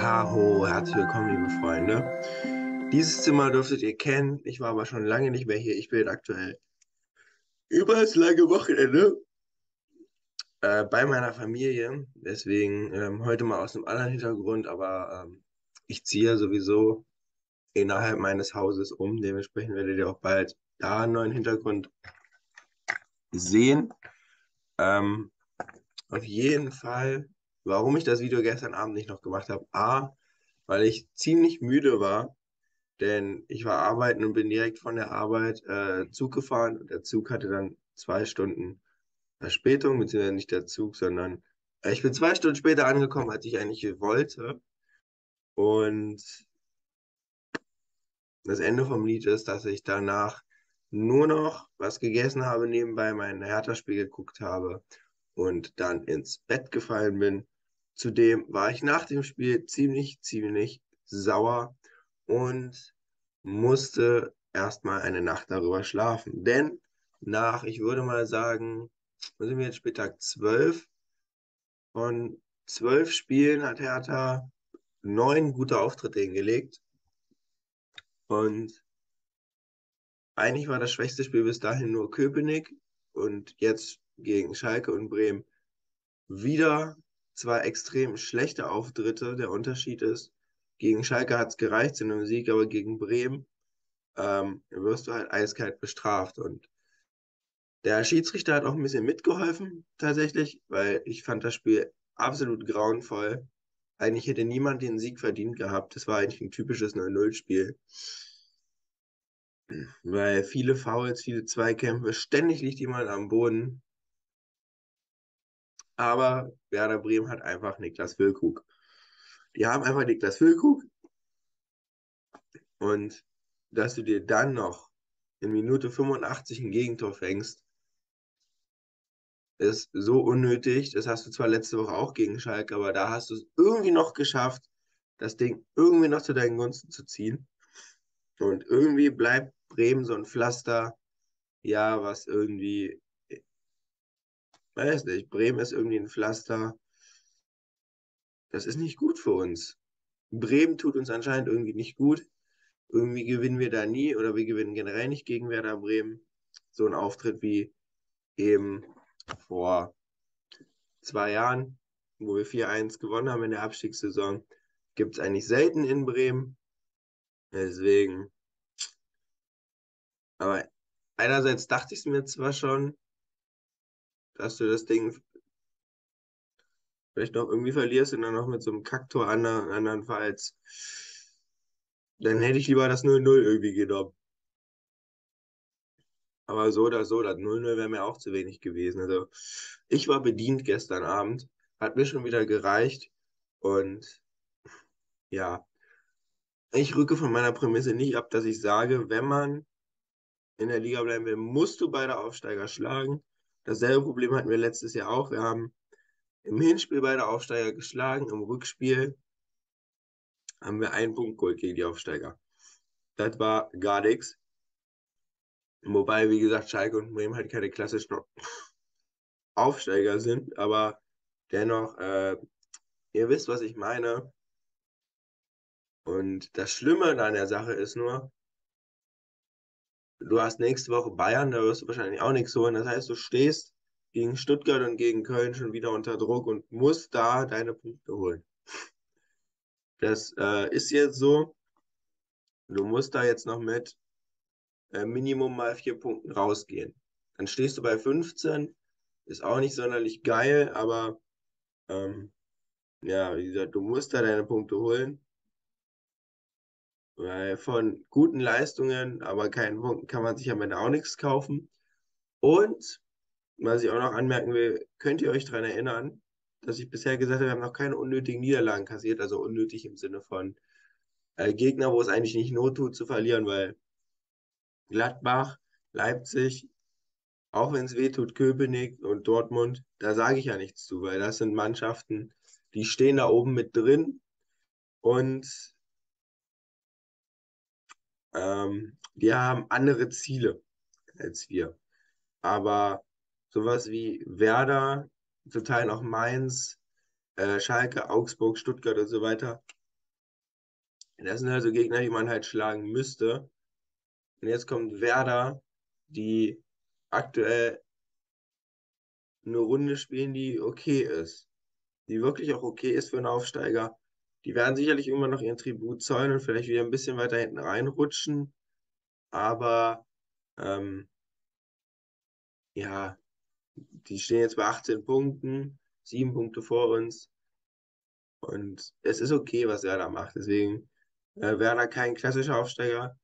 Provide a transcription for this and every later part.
Taho, herzlich willkommen, liebe Freunde. Dieses Zimmer dürftet ihr kennen. Ich war aber schon lange nicht mehr hier. Ich bin aktuell über das lange Wochenende bei meiner Familie. Deswegen heute mal aus einem anderen Hintergrund, aber ich ziehe sowieso innerhalb meines Hauses um. Dementsprechend werdet ihr auch bald da einen neuen Hintergrund sehen. Ähm, auf jeden Fall, warum ich das Video gestern Abend nicht noch gemacht habe. A, weil ich ziemlich müde war. Denn ich war arbeiten und bin direkt von der Arbeit Zug gefahren. Und der Zug hatte dann 2 Stunden Verspätung, beziehungsweise nicht der Zug, sondern ich bin 2 Stunden später angekommen, als ich eigentlich wollte. Und das Ende vom Lied ist, dass ich danach nur noch was gegessen habe, nebenbei mein Hertha-Spiel geguckt habe und dann ins Bett gefallen bin. Zudem war ich nach dem Spiel ziemlich sauer und musste erstmal eine Nacht darüber schlafen. Denn nach, ich würde mal sagen, was sind wir jetzt Spieltag 12? Von 12 Spielen hat Hertha 9 gute Auftritte hingelegt. Und eigentlich war das schwächste Spiel bis dahin nur Köpenick und jetzt gegen Schalke und Bremen wieder zwei extrem schlechte Auftritte. Der Unterschied ist, gegen Schalke hat es gereicht zu einem Sieg, aber gegen Bremen wirst du halt eiskalt bestraft. Und der Schiedsrichter hat auch ein bisschen mitgeholfen, tatsächlich, weil ich fand das Spiel absolut grauenvoll. Eigentlich hätte niemand den Sieg verdient gehabt. Das war eigentlich ein typisches 0-0-Spiel, weil viele Fouls, viele Zweikämpfe, ständig liegt jemand am Boden. Aber Werder Bremen hat einfach Niklas Füllkrug. Die haben einfach Niklas Füllkrug und dass du dir dann noch in Minute 85 ein Gegentor fängst, ist so unnötig. Das hast du zwar letzte Woche auch gegen Schalke, aber da hast du es irgendwie noch geschafft, das Ding irgendwie noch zu deinen Gunsten zu ziehen. Und irgendwie bleibt Bremen so ein Pflaster, ja, was irgendwie, weiß nicht, Bremen ist irgendwie ein Pflaster. Das ist nicht gut für uns. Bremen tut uns anscheinend irgendwie nicht gut. Irgendwie gewinnen wir da nie oder wir gewinnen generell nicht gegen Werder Bremen. So ein Auftritt wie eben vor 2 Jahren, wo wir 4-1 gewonnen haben in der Abstiegssaison, gibt es eigentlich selten in Bremen. Deswegen, aber einerseits dachte ich es mir zwar schon, dass du das Ding vielleicht noch irgendwie verlierst und dann noch mit so einem Kacktor andernfalls, dann hätte ich lieber das 0-0 irgendwie genommen. Aber so oder so, das 0-0 wäre mir auch zu wenig gewesen. Also ich war bedient gestern Abend, hat mir schon wieder gereicht. Und ja, ich rücke von meiner Prämisse nicht ab, dass ich sage, wenn man in der Liga bleiben will, musst du beide Aufsteiger schlagen. Dasselbe Problem hatten wir letztes Jahr auch. Wir haben im Hinspiel beide Aufsteiger geschlagen, im Rückspiel haben wir einen Punkt geholt gegen die Aufsteiger. Das war gar nichts. Wobei, wie gesagt, Schalke und Bremen halt keine klassischen Aufsteiger sind, aber dennoch, ihr wisst, was ich meine. Und das Schlimme an der Sache ist nur, du hast nächste Woche Bayern, da wirst du wahrscheinlich auch nichts holen. Das heißt, du stehst gegen Stuttgart und gegen Köln schon wieder unter Druck und musst da deine Punkte holen. Das ist jetzt so. Du musst da jetzt noch mit Minimum mal 4 Punkten rausgehen. Dann stehst du bei 15. Ist auch nicht sonderlich geil, aber ähm, ja, wie gesagt, du musst da deine Punkte holen. Weil von guten Leistungen, aber keinen Punkten kann man sich am Ende auch nichts kaufen. Und was ich auch noch anmerken will, könnt ihr euch daran erinnern, dass ich bisher gesagt habe, wir haben noch keine unnötigen Niederlagen kassiert, also unnötig im Sinne von Gegner, wo es eigentlich nicht not tut zu verlieren, weil Gladbach, Leipzig, auch wenn es weh tut, Köpenick und Dortmund, da sage ich ja nichts zu, weil das sind Mannschaften, die stehen da oben mit drin und die haben andere Ziele als wir. Aber sowas wie Werder, zum Teil auch Mainz, Schalke, Augsburg, Stuttgart und so weiter, Das sind also Gegner, die man halt schlagen müsste. Und jetzt kommt Werder, die aktuell eine Runde spielen, die okay ist. Die wirklich auch okay ist für einen Aufsteiger. Die werden sicherlich irgendwann noch ihren Tribut zollen und vielleicht wieder ein bisschen weiter hinten reinrutschen. Aber ja, die stehen jetzt bei 18 Punkten, 7 Punkte vor uns. Und es ist okay, was Werder macht. Deswegen Werder kein klassischer Aufsteiger.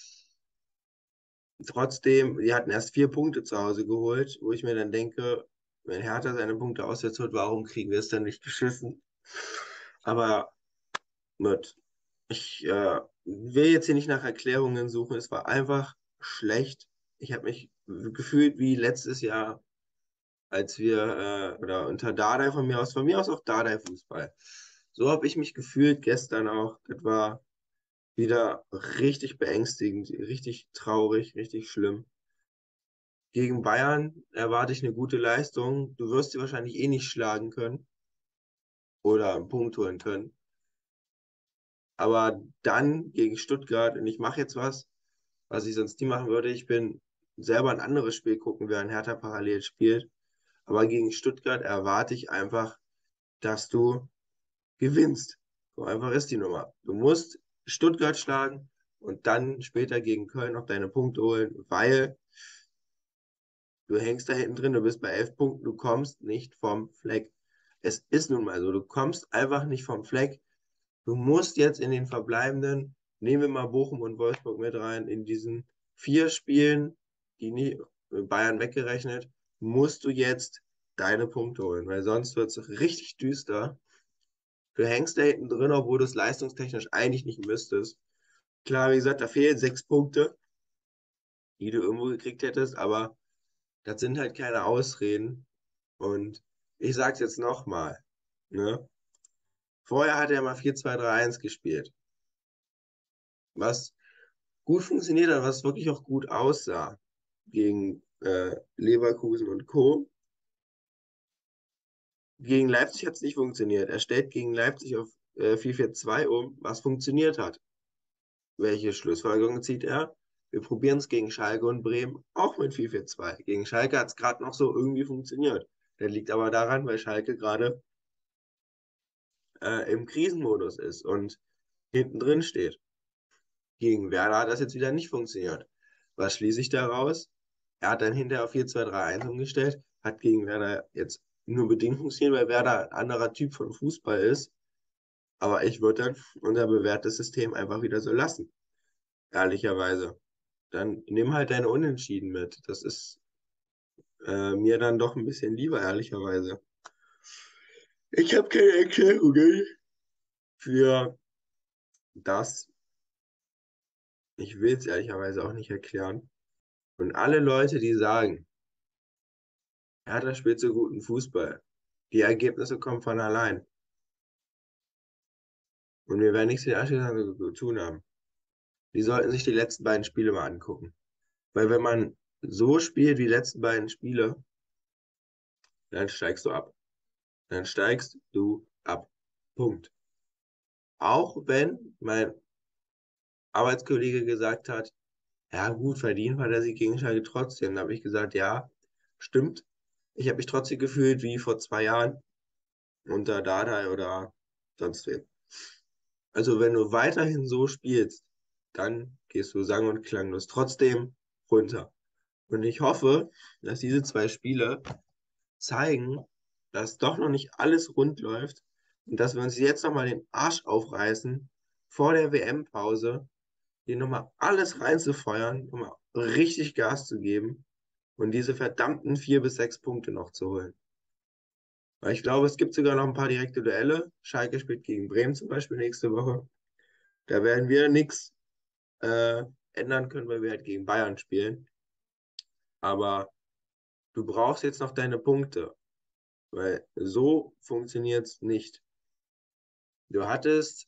Trotzdem, die hatten erst 4 Punkte zu Hause geholt, wo ich mir dann denke, wenn Hertha seine Punkte auswärts holt, warum kriegen wir es dann nicht geschissen? Aber mit, ich will jetzt hier nicht nach Erklärungen suchen. Es war einfach schlecht. Ich habe mich gefühlt wie letztes Jahr, als wir, oder unter Dardai von mir aus auch Dardai-Fußball. So habe ich mich gefühlt gestern auch. Das war wieder richtig beängstigend, richtig traurig, richtig schlimm. Gegen Bayern erwarte ich eine gute Leistung. Du wirst sie wahrscheinlich eh nicht schlagen können oder einen Punkt holen können. Aber dann gegen Stuttgart, und ich mache jetzt was ich sonst nie machen würde. Ich bin selber ein anderes Spiel gucken, während Hertha parallel spielt. Aber gegen Stuttgart erwarte ich einfach, dass du gewinnst. So einfach ist die Nummer. Du musst Stuttgart schlagen und dann später gegen Köln noch deine Punkte holen, weil du hängst da hinten drin, du bist bei 11 Punkten, du kommst nicht vom Fleck. Es ist nun mal so, du kommst einfach nicht vom Fleck. Du musst jetzt in den verbleibenden, nehmen wir mal Bochum und Wolfsburg mit rein, in diesen 4 Spielen, die nie, Bayern weggerechnet, musst du jetzt deine Punkte holen, weil sonst wird es richtig düster. Du hängst da hinten drin, obwohl du es leistungstechnisch eigentlich nicht müsstest. Klar, wie gesagt, da fehlen 6 Punkte, die du irgendwo gekriegt hättest, aber das sind halt keine Ausreden. Und ich sag's jetzt nochmal, ne? Vorher hat er mal 4-2-3-1 gespielt, was gut funktioniert hat, was wirklich auch gut aussah gegen Leverkusen und Co. Gegen Leipzig hat es nicht funktioniert. Er stellt gegen Leipzig auf 4-4-2 um, was funktioniert hat. Welche Schlussfolgerung zieht er? Wir probieren es gegen Schalke und Bremen auch mit 4-4-2. Gegen Schalke hat es gerade noch so irgendwie funktioniert. Das liegt aber daran, weil Schalke gerade im Krisenmodus ist und hinten drin steht. Gegen Werder hat das jetzt wieder nicht funktioniert. Was schließe ich daraus? Er hat dann hinterher auf 4-2-3-1 umgestellt, hat gegen Werder jetzt nur bedingt funktioniert, weil Werder ein anderer Typ von Fußball ist. Aber ich würde dann unser bewährtes System einfach wieder so lassen, ehrlicherweise. Dann nimm halt deine Unentschieden mit. Das ist mir dann doch ein bisschen lieber, ehrlicherweise. Ich habe keine Erklärungen für das. Ich will es ehrlicherweise auch nicht erklären. Und alle Leute, die sagen, Hertha spielt so guten Fußball, die Ergebnisse kommen von allein. Und wir werden nichts mit Abstiegskampf zu tun haben. Die sollten sich die letzten beiden Spiele mal angucken. Weil wenn man so spielt wie die letzten beiden Spiele, dann steigst du ab. Dann steigst du ab. Punkt. Auch wenn mein Arbeitskollege gesagt hat, ja gut, verdient war der Sieg gegen Schalke trotzdem. Da habe ich gesagt, ja, stimmt. Ich habe mich trotzdem gefühlt wie vor 2 Jahren unter Dardai oder sonst wem. Also wenn du weiterhin so spielst, dann gehst du sang- und klanglos trotzdem runter. Und ich hoffe, dass diese 2 Spiele zeigen, dass doch noch nicht alles rund läuft und dass wir uns jetzt nochmal den Arsch aufreißen, vor der WM-Pause, hier nochmal alles reinzufeuern, nochmal richtig Gas zu geben und diese verdammten 4 bis 6 Punkte noch zu holen. Weil ich glaube, es gibt sogar noch ein paar direkte Duelle. Schalke spielt gegen Bremen zum Beispiel nächste Woche. Da werden wir nichts äh, ändern können, weil wir halt gegen Bayern spielen. Aber du brauchst jetzt noch deine Punkte, weil so funktioniert es nicht. Du hattest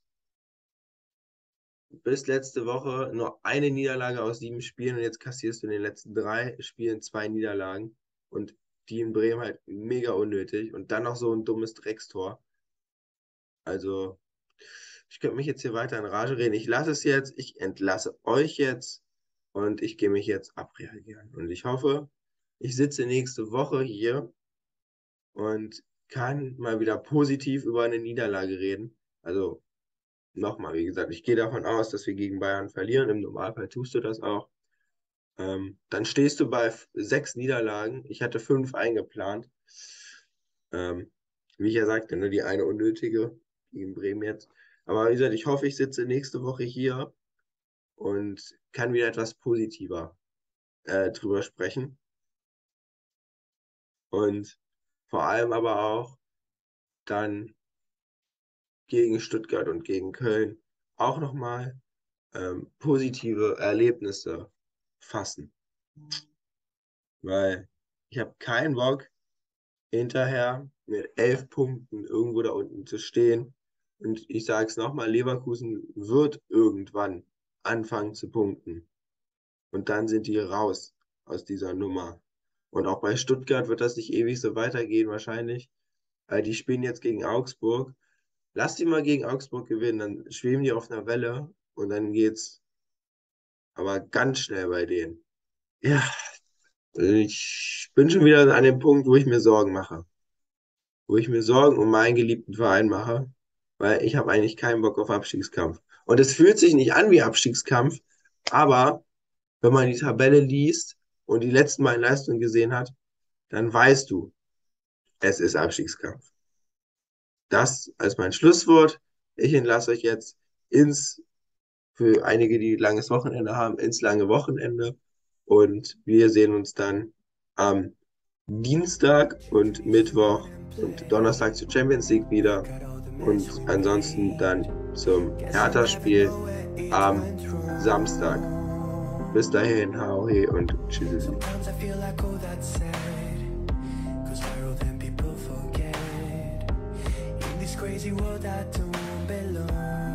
bis letzte Woche nur eine Niederlage aus 7 Spielen und jetzt kassierst du in den letzten 3 Spielen 2 Niederlagen und die in Bremen halt mega unnötig und dann noch so ein dummes Dreckstor. Also Ich könnte mich jetzt hier weiter in Rage reden. Ich lasse es jetzt, ich entlasse euch jetzt und ich gehe mich jetzt abreagieren. Und ich hoffe, ich sitze nächste Woche hier und kann mal wieder positiv über eine Niederlage reden. Also nochmal, wie gesagt, ich gehe davon aus, dass wir gegen Bayern verlieren. Im Normalfall tust du das auch. Dann stehst du bei 6 Niederlagen. Ich hatte 5 eingeplant. Wie ich ja sagte, ne, die eine unnötige gegen Bremen jetzt. Aber wie gesagt, ich hoffe, ich sitze nächste Woche hier und kann wieder etwas positiver drüber sprechen. Und vor allem aber auch dann gegen Stuttgart und gegen Köln auch nochmal positive Erlebnisse fassen. Weil ich habe keinen Bock, hinterher mit 11 Punkten irgendwo da unten zu stehen. Und ich sage es nochmal, Leverkusen wird irgendwann anfangen zu punkten. Und dann sind die raus aus dieser Nummer. Und auch bei Stuttgart wird das nicht ewig so weitergehen, wahrscheinlich. Die spielen jetzt gegen Augsburg. Lass die mal gegen Augsburg gewinnen, dann schweben die auf einer Welle und dann geht's aber ganz schnell bei denen. Ja, ich bin schon wieder an dem Punkt, wo ich mir Sorgen mache. Wo ich mir Sorgen um meinen geliebten Verein mache, weil ich habe eigentlich keinen Bock auf Abstiegskampf. Und es fühlt sich nicht an wie Abstiegskampf, aber wenn man die Tabelle liest und die letzten beiden Leistungen gesehen hat, dann weißt du, es ist Abstiegskampf. Das als mein Schlusswort. Ich entlasse euch jetzt ins, für einige, die langes Wochenende haben, ins lange Wochenende. Und wir sehen uns dann am Dienstag und Mittwoch und Donnerstag zur Champions League wieder. Und ansonsten dann zum Hertha-Spiel am Samstag. Bis dahin, hau he und tschüss. Sometimes I feel like, oh, that's sad. 'Cause viral then people forget. In this crazy world I don't belong.